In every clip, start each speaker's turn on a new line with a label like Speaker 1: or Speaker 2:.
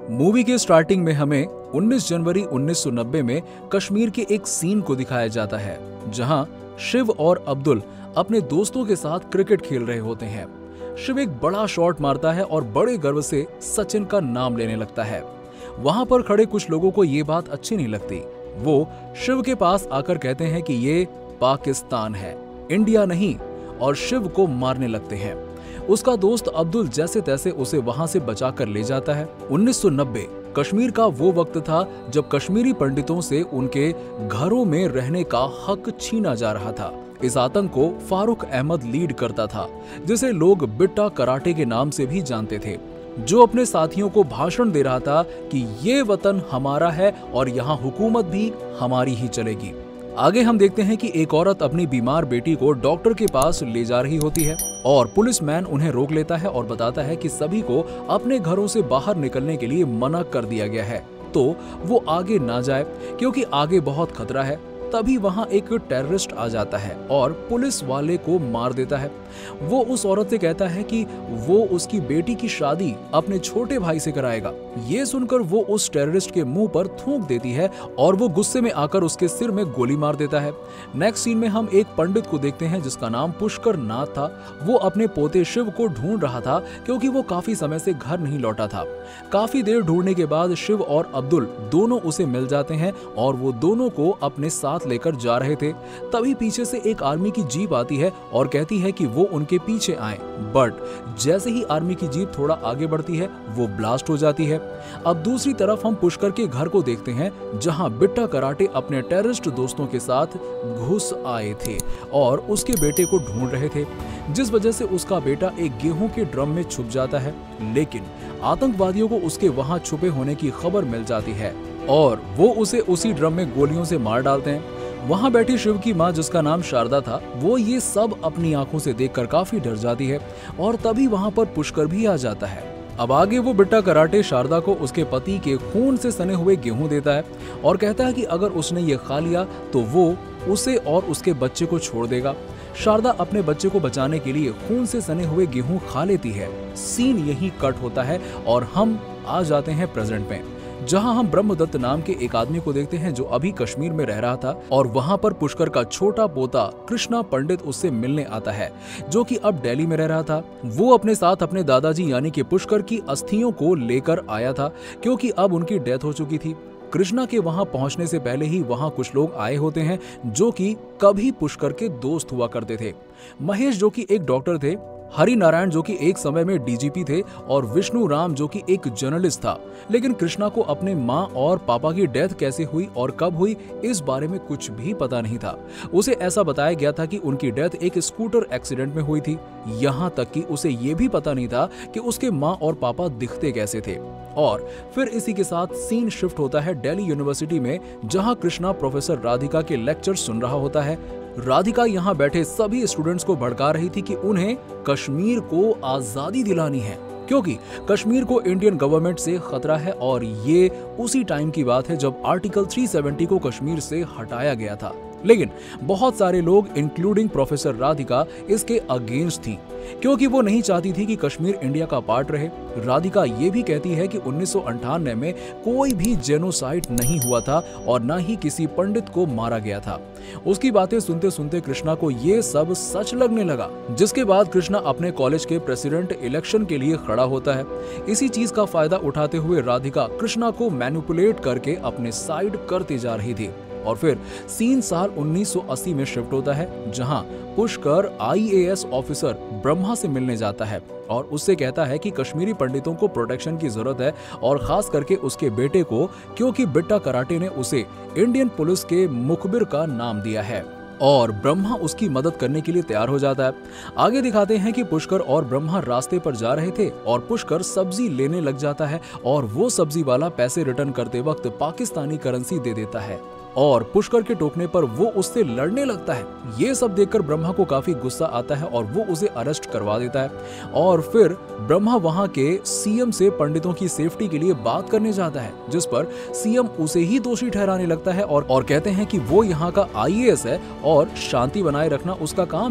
Speaker 1: Movie के starting में हमें 19 जनवरी 1990 में कश्मीर के एक सीन को दिखाया जाता है, जहां शिव और अब्दुल अपने दोस्तों के साथ क्रिकेट खेल रहे होते हैं। शिव एक बड़ा शॉट मारता है और बड़े गर्व से सचिन का नाम लेने लगता है। वहां पर खड़े कुछ लोगों को ये बात अच्छी नहीं लगती। वो शिव के पास आकर कहते हैं कि ये पाकिस्तान है, इंडिया नहीं, और शिव को मारने लगते हैं। उसका दोस्त अब्दुल जैसे तैसे उसे वहां से बचाकर ले जाता है। 1990 कश्मीर का वो वक्त था जब कश्मीरी पंडितों से उनके घरों में रहने का हक छीना जा रहा था। इस आतंक को फारूक अहमद लीड करता था, जिसे लोग बिट्टा कराटे के नाम से भी जानते थे, जो अपने साथियों को भाषण दे रहा था कि ये वतन हमारा है और यहाँ हुकूमत भी हमारी ही चलेगी। आगे हम देखते हैं कि एक औरत अपनी बीमार बेटी को डॉक्टर के पास ले जा रही होती है और पुलिसमैन उन्हें रोक लेता है और बताता है कि सभी को अपने घरों से बाहर निकलने के लिए मना कर दिया गया है, तो वो आगे ना जाए क्योंकि आगे बहुत खतरा है। तभी वहां एक टेररिस्ट आ जाता है और पुलिस वाले को मार देता है। वो उस औरत से कहता है कि वो उसकी बेटी की शादी अपने छोटे भाई से कराएगा। ये सुनकर वो उस टेररिस्ट के मुंह पर थूक देती है और वो गुस्से में आकर उसके सिर में गोली मार देता है। नेक्स्ट सीन में हम एक पंडित को देखते हैं जिसका नाम पुष्कर नाथ था। वो अपने पोते शिव को ढूंढ रहा था क्योंकि वो काफी समय से घर नहीं लौटा था। काफी देर ढूंढने के बाद शिव और अब्दुल दोनों उसे मिल जाते हैं और वो दोनों को अपने साथ लेकर जा रहे थे। तभी पीछे से एक आर्मी की जीप आती है और कहती है कि वो उनके पीछे आए, बट जैसे ही आर्मी की जीप थोड़ा आगे बढ़ती है वो ब्लास्ट हो जाती है। अब दूसरी तरफ हम पुष्कर के घर को देखते हैं, जहां बिट्टा कराटे अपने टेररिस्ट दोस्तों के साथ घुस आए थे और उसके बेटे को ढूंढ रहे थे, जिस वजह से उसका बेटा एक गेहूं के ड्रम में छुप जाता है। लेकिन आतंकवादियों को उसके वहां छुपे होने की खबर मिल जाती है और वो उसे उसी ड्रम में गोलियों से मार डालते हैं। वहां बैठी शिव की मां, जिसका नाम शारदा था, वो ये सब अपनी आंखों से देखकर काफी डर जाती है और तभी वहां पर पुष्कर भी आ जाता है। अब आगे वो बिट्टा कराटे शारदा को उसके पति के खून से सने हुए गेहूं देता है और कहता है कि अगर उसने ये खा लिया तो वो उसे और उसके बच्चे को छोड़ देगा। शारदा अपने बच्चे को बचाने के लिए खून से सने हुए गेहूं खा लेती है। सीन यही कट होता है और हम आ जाते हैं प्रेजेंट में, जहां हम ब्रह्मदत्त नाम के एक आदमी को देखते हैं जो अभी कश्मीर में रह रहा था और वहां पर पुष्कर का छोटा पोता कृष्णा पंडित उससे मिलने आता है, जो कि अब दिल्ली में रह रहा था। वो अपने साथ अपने दादाजी यानी कि पुष्कर की अस्थियों को लेकर आया था क्योंकि अब उनकी डेथ हो चुकी थी। कृष्णा के वहां पहुंचने से पहले ही वहां कुछ लोग आए होते हैं जो कि कभी पुष्कर के दोस्त हुआ करते थे। महेश जो कि एक डॉक्टर थे, हरि नारायण जो कि एक समय में डीजीपी थे और विष्णु राम जो कि एक जर्नलिस्ट था। लेकिन कृष्णा को अपने माँ और पापा की डेथ कैसे हुई और कब हुई इस बारे में कुछ भी पता नहीं था। उसे ऐसा बताया गया था कि उनकी डेथ एक स्कूटर एक्सीडेंट में हुई थी। यहाँ तक कि उसे ये भी पता नहीं था कि उसके माँ और पापा दिखते कैसे थे। और फिर इसी के साथ सीन शिफ्ट होता है दिल्ली यूनिवर्सिटी में, जहाँ कृष्णा प्रोफेसर राधिका के लेक्चर सुन रहा होता है। राधिका यहाँ बैठे सभी स्टूडेंट्स को भड़का रही थी कि उन्हें कश्मीर को आजादी दिलानी है क्योंकि कश्मीर को इंडियन गवर्नमेंट से खतरा है और ये उसी टाइम की बात है जब आर्टिकल 370 को कश्मीर से हटाया गया था। लेकिन बहुत सारे लोग इंक्लूडिंग प्रोफेसर राधिका इसके अगेंस्ट थी क्योंकि वो नहीं चाहती थी कि कश्मीर इंडिया का पार्ट रहे। राधिका ये भी कहती है कि 1998 में कोई भी जेनोसाइड नहीं हुआ था और न ही किसी पंडित को मारा गया था। उसकी बातें सुनते सुनते कृष्णा को ये सब सच लगने लगा, जिसके बाद कृष्णा अपने कॉलेज के प्रेसिडेंट इलेक्शन के लिए खड़ा होता है। इसी चीज का फायदा उठाते हुए राधिका कृष्णा को मैनिपुलेट करके अपने साइड करती जा रही थी। और फिर सीन साल 1980 में शिफ्ट होता है, जहां पुष्कर IAS ऑफिसर ब्रह्मा से मिलने जाता है और उससे कहता है कि कश्मीरी पंडितों को प्रोटेक्शन की जरूरत है और खास करके उसके बेटे को, क्योंकि बिट्टा कराटे ने उसे इंडियन पुलिस के मुखबिर का नाम दिया है और ब्रह्मा उसकी मदद करने के लिए तैयार हो जाता है। आगे दिखाते हैं कि पुष्कर और ब्रह्मा रास्ते पर जा रहे थे और पुष्कर सब्जी लेने लग जाता है और वो सब्जी वाला पैसे रिटर्न करते वक्त पाकिस्तानी करेंसी दे देता है और पुष्कर के टोकने पर वो उससे लड़ने लगता है। ये सब देखकर ब्रह्मा को काफी गुस्सा आता है और वो उसे अरेस्ट करवा देता है और फिर ब्रह्मा वहां के सीएम से पंडितों की सेफ्टी के लिए बात करने जाता है, जिस पर सीएम उसे ही दोषी ठहराने लगता है और कहते हैं कि वो यहाँ का IAS है और शांति बनाए रखना उसका काम है।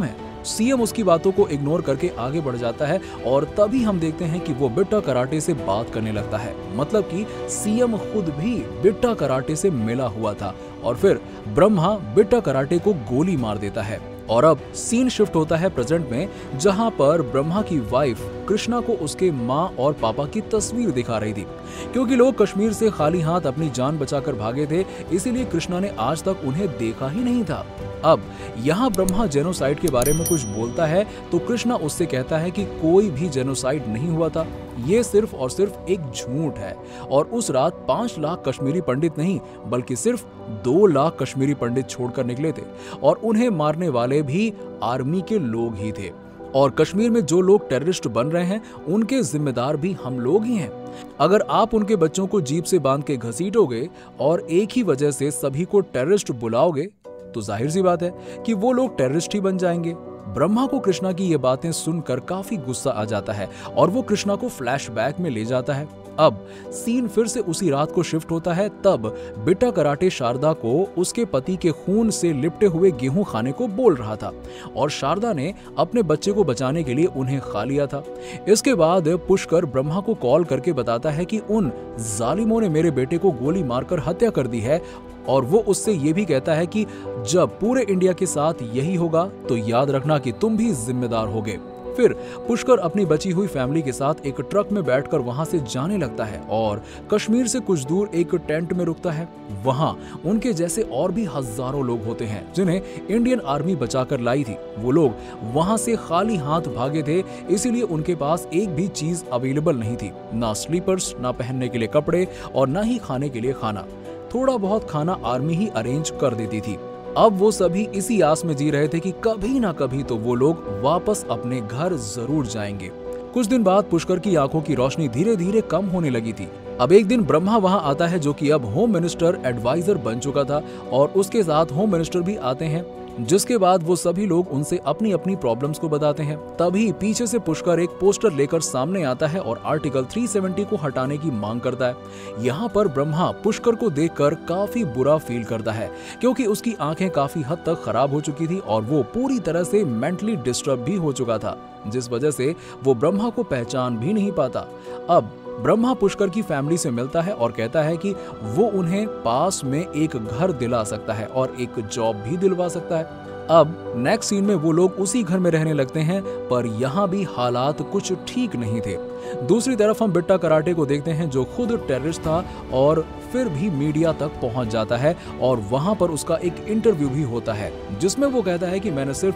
Speaker 1: सीएम उसकी बातों को इग्नोर करके आगे बढ़ जाता है और तभी हम देखते हैं कि वो बिट्टा कराटे से बात करने लगता है। मतलब कि सीएम खुद भी बिट्टा कराटे से मिला हुआ था और फिर ब्रह्मा बिट्टा कराटे को गोली मार देता है। और अब सीन शिफ्ट होता है प्रेजेंट में, जहां पर ब्रह्मा की वाइफ कृष्णा को उसके माँ और पापा की तस्वीर दिखा रही थी। क्योंकि लोग कश्मीर से खाली हाथ अपनी जान बचाकर भागे थे, इसीलिए कृष्णा ने आज तक उन्हें देखा ही नहीं था। अब यहाँ ब्रह्मा जेनोसाइड के बारे में कुछ बोलता है तो कृष्णा उससे कहता है कि कोई भी जेनोसाइड नहीं हुआ था, ये सिर्फ और सिर्फ एक झूठ है। और उस रात 5 लाख कश्मीरी पंडित नहीं बल्कि सिर्फ 2 लाख कश्मीरी पंडित छोड़कर निकले थे और उन्हें मारने वाले भी आर्मी के लोग ही थे। और कश्मीर में जो लोग टेररिस्ट बन रहे हैं उनके जिम्मेदार भी हम लोग ही हैं। अगर आप उनके बच्चों को जीप से बांध के घसीटोगे और एक ही वजह से सभी को टेररिस्ट बुलाओगे तो जाहिर सी बात है कि वो लोग टेररिस्ट ही बन जाएंगे। ब्रह्मा को कृष्णा की ये बातें सुनकर काफी गुस्सा आ जाता है और वो कृष्णा को फ्लैशबैक में ले जाता है। अब सीन फिर से उसी रात को शिफ्ट होता है। तब बिट्टा कराटे शारदा को उसके पति के खून से लिपटे हुए गेहूं खाने को बोल रहा था और शारदा ने अपने बच्चे को बचाने के लिए उन्हें खा लिया था। इसके बाद पुष्कर ब्रह्मा को कॉल करके बताता है कि उन जालिमों ने मेरे बेटे को गोली मारकर हत्या कर दी है और वो उससे ये भी कहता है कि जब पूरे इंडिया के साथ यही होगा तो याद रखना कि तुम भी जिम्मेदार होगे। फिर पुष्कर अपनी बची हुई फैमिली के साथ एक ट्रक में बैठकर वहां से जाने लगता है और कश्मीर से कुछ दूर एक टेंट में रुकता है। वहां उनके जैसे और भी हजारों लोग होते हैं जिन्हें इंडियन आर्मी बचाकर लाई थी। वो लोग वहां से खाली हाथ भागे थे, इसीलिए उनके पास एक भी चीज अवेलेबल नहीं थी, ना स्लीपर्स, ना पहनने के लिए कपड़े और ना ही खाने के लिए खाना। थोड़ा बहुत खाना आर्मी ही अरेंज कर देती थी। अब वो सभी इसी आस में जी रहे थे कि कभी ना कभी तो वो लोग वापस अपने घर जरूर जाएंगे। कुछ दिन बाद पुष्कर की आंखों की रोशनी धीरे धीरे कम होने लगी थी। अब एक दिन ब्रह्मा वहां आता है जो कि अब होम मिनिस्टर एडवाइजर बन चुका था और उसके साथ होम मिनिस्टर भी आते हैं, जिसके बाद वो सभी लोग उनसे अपनी अपनी प्रॉब्लम्स को बताते हैं। तभी पीछे से पुष्कर एक पोस्टर लेकर सामने आता है और आर्टिकल 370 को हटाने की मांग करता है। यहाँ पर ब्रह्मा पुष्कर को देखकर काफी बुरा फील करता है क्योंकि उसकी आंखें काफी हद तक खराब हो चुकी थी और वो पूरी तरह से मेंटली डिस्टर्ब भी हो चुका था, जिस वजह से वो ब्रह्मा को पहचान भी नहीं पाता। अब ब्रह्मा पुष्कर की फैमिली से मिलता है और कहता है कि वो उन्हें पास में एक घर दिला सकता है और एक जॉब भी दिलवा सकता है। अब नेक्स्ट सीन में वो लोग उसी घर में रहने लगते हैं, पर यहाँ भी हालात कुछ ठीक नहीं थे। दूसरी तरफ हम बिट्टा कराटे को देखते हैं जो खुद टेररिस्ट था और फिर भी मीडिया तक पहुंच जाता है और वहां पर उसका एक इंटरव्यू भी होता है जिसमें वो कहता है कि मैंने सिर्फ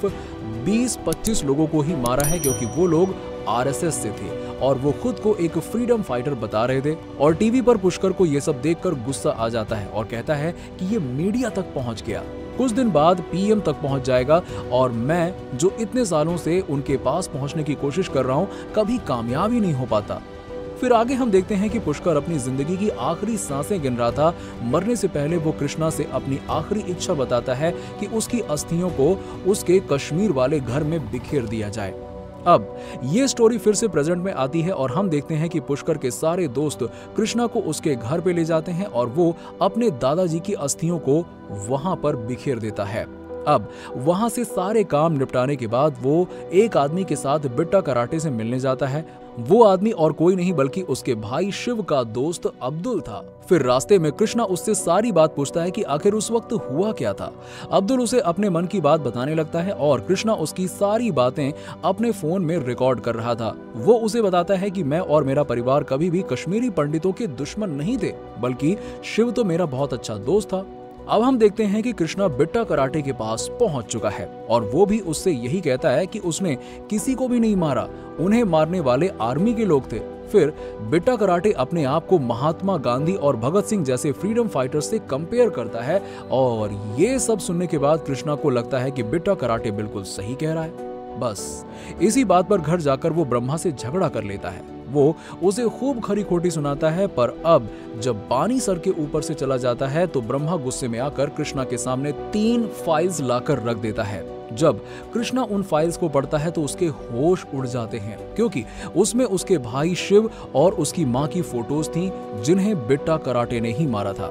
Speaker 1: 20-25 लोगों को ही मारा है क्योंकि वो लोग आरएसएस से थे और वो खुद को एक फ्रीडम फाइटर बता रहे थे। और टीवी पर पुष्कर को ये सब देखकर गुस्सा आ जाता है और कहता है कि ये मीडिया तक पहुंच गया, कुछ दिन बाद पीएम तक पहुंच जाएगा और मैं जो इतने सालों से उनके पास पहुंचने की कोशिश कर रहा हूं कभी कामयाब ही नहीं हो पाता। फिर आगे हम देखते हैं कि पुष्कर अपनी जिंदगी की आखिरी सांसें गिन रहा था। मरने से पहले वो कृष्णा से अपनी आखिरी इच्छा बताता है कि उसकी अस्थियों को उसके कश्मीर वाले घर में बिखेर दिया जाए। अब ये स्टोरी फिर से प्रेजेंट में आती है और हम देखते हैं कि पुष्कर के सारे दोस्त कृष्णा को उसके घर पे ले जाते हैं और वो अपने दादाजी की अस्थियों को वहां पर बिखेर देता है। अब वहां से सारे काम निपटाने के बाद वो एक आदमी के साथ बिट्टा कराटे से मिलने जाता है। वो आदमी और कोई नहीं बल्कि उसके भाई शिव का दोस्त अब्दुल था। फिर रास्ते में कृष्णा उससे सारी बात पूछता है कि आखिर उस वक्त हुआ क्या था। अब्दुल उसे अपने मन की बात बताने लगता है और कृष्णा उसकी सारी बातें अपने फोन में रिकॉर्ड कर रहा था। वो उसे बताता है कि मैं और मेरा परिवार कभी भी कश्मीरी पंडितों के दुश्मन नहीं थे, बल्कि शिव तो मेरा बहुत अच्छा दोस्त था। अब हम देखते हैं कि कृष्णा बिट्टा कराटे के पास पहुंच चुका है और वो भी उससे यही कहता है कि उसने किसी को भी नहीं मारा, उन्हें मारने वाले आर्मी के लोग थे। फिर बिट्टा कराटे अपने आप को महात्मा गांधी और भगत सिंह जैसे फ्रीडम फाइटर्स से कंपेयर करता है और ये सब सुनने के बाद कृष्णा को लगता है कि बिट्टा कराटे बिल्कुल सही कह रहा है। बस इसी बात पर घर जाकर वो ब्रह्मा से झगड़ा कर लेता है। वो उसे खूब खरी खोटी सुनाता है, पर अब जब पानी सर के ऊपर से चला जाता है तो ब्रह्मा गुस्से में आकर कृष्णा के सामने 3 फाइल्स लाकर रख देता है। जब कृष्णा उन फाइल्स को पढ़ता है तो उसके होश उड़ जाते हैं क्योंकि उसमें उसके भाई शिव और उसकी मां की फोटोज थीं जिन्हें बिट्टा कराटे ने ही मारा था।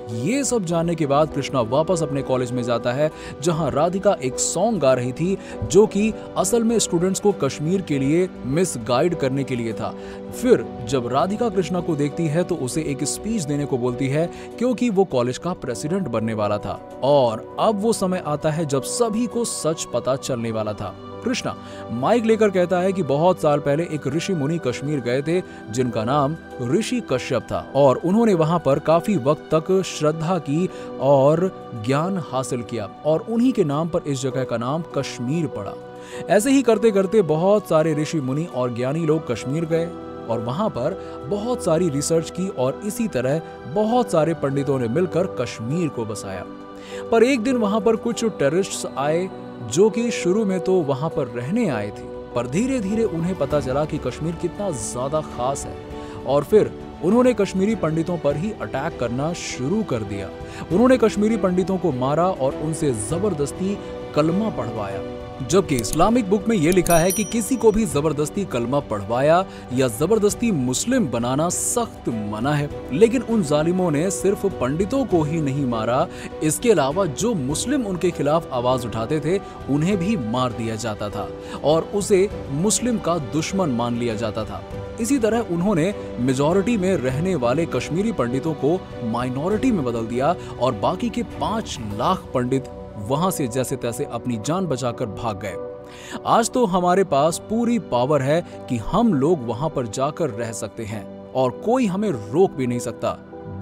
Speaker 1: ये सब जानने के बाद कृष्णा वापस अपने कॉलेज में जाता है, जहां राधिका एक सॉन्ग गा रही थी जो कि असल में स्टूडेंट्स को कश्मीर के लिए मिस गाइड करने के लिए था। फिर जब राधिका कृष्णा को देखती है तो उसे एक स्पीच देने को बोलती है, क्योंकि वो कॉलेज का प्रेसिडेंट बनने वाला था और अब वो समय आता है जब सभी को सच पता चलने वाला था। कृष्णा माइक लेकर कहता है कि बहुत साल पहले एक ऋषि मुनि कश्मीर गए थे जिनका नाम ऋषि कश्यप था और उन्होंने वहां पर काफी वक्त तक श्रद्धा की और ज्ञान हासिल किया और उन्हीं के नाम पर इस जगह का नाम कश्मीर पड़ा। ऐसे ही करते करते बहुत सारे ऋषि मुनि और ज्ञानी लोग कश्मीर गए और वहां पर बहुत सारी रिसर्च की और इसी तरह बहुत सारे पंडितों ने मिलकर कश्मीर को बसाया। पर एक दिन वहां पर कुछ टेररिस्ट्स आए जो कि शुरू में तो वहां पर रहने आए थे, पर धीरे धीरे उन्हें पता चला कि कश्मीर कितना ज्यादा खास है और फिर उन्होंने कश्मीरी पंडितों पर ही अटैक करना शुरू कर दिया। उन्होंने कश्मीरी पंडितों को मारा और उनसे जबरदस्ती कलमा पढ़वाया, जबकि इस्लामिक बुक में यह लिखा है कि किसी को भी जबरदस्ती कलमा पढ़वाया या जबरदस्ती मुस्लिम बनाना सख्त मना है। लेकिन उन जालिमों ने सिर्फ पंडितों को ही नहीं मारा, इसके अलावा जो मुस्लिम उनके खिलाफ आवाज उठाते थे उन्हें भी मार दिया जाता था और उसे मुस्लिम का दुश्मन मान लिया जाता था। इसी तरह उन्होंने मेजॉरिटी में रहने वाले कश्मीरी पंडितों को माइनॉरिटी में बदल दिया और बाकी के 5 लाख पंडित वहां से जैसे तैसे अपनी जान बचाकर भाग गए। आज तो हमारे पास पूरी पावर है कि हम लोग वहां पर जाकर रह सकते हैं और कोई हमें रोक भी नहीं सकता।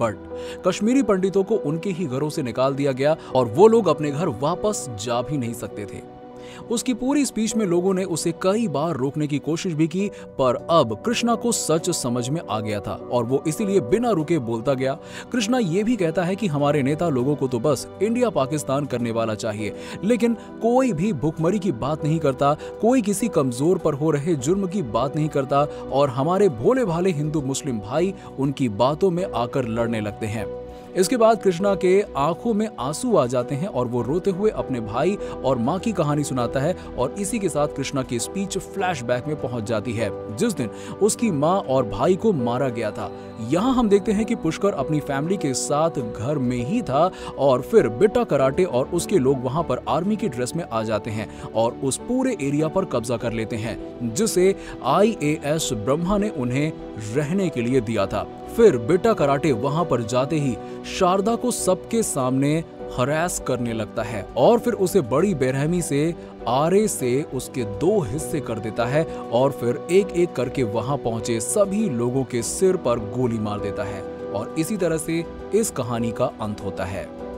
Speaker 1: बट कश्मीरी पंडितों को उनके ही घरों से निकाल दिया गया और वो लोग अपने घर वापस जा भी नहीं सकते थे। उसकी पूरी स्पीच में लोगों ने उसे कई बार रोकने की कोशिश भी की, पर अब कृष्णा को सच समझ में आ गया था और वो इसीलिए बिना रुके बोलता गया। कृष्णा ये भी कहता है कि हमारे नेता लोगों को तो बस इंडिया पाकिस्तान करने वाला चाहिए, लेकिन कोई भी भुखमरी की बात नहीं करता, कोई किसी कमजोर पर हो रहे जुर्म की बात नहीं करता और हमारे भोले भाले हिंदू मुस्लिम भाई उनकी बातों में आकर लड़ने लगते हैं। इसके बाद कृष्णा के आंखों में आंसू आ जाते हैं और वो रोते हुए अपने भाई और माँ की कहानी सुनाता है और इसी के साथ कृष्णा की स्पीच फ्लैशबैक में पहुंच जाती है जिस दिन उसकी माँ और भाई को मारा गया था। यहाँ हम देखते हैं कि पुष्कर अपनी फैमिली के साथ घर में ही था और फिर बिट्टा कराटे और उसके लोग वहां पर आर्मी की ड्रेस में आ जाते हैं और उस पूरे एरिया पर कब्जा कर लेते हैं, जिसे IAS ब्रह्मा ने उन्हें रहने के लिए दिया था। फिर बिट्टा कराटे वहां पर जाते ही शारदा को सबके सामने हरास करने लगता है और फिर उसे बड़ी बेरहमी से आरे से उसके 2 हिस्से कर देता है और फिर एक एक करके वहां पहुंचे सभी लोगों के सिर पर गोली मार देता है और इसी तरह से इस कहानी का अंत होता है।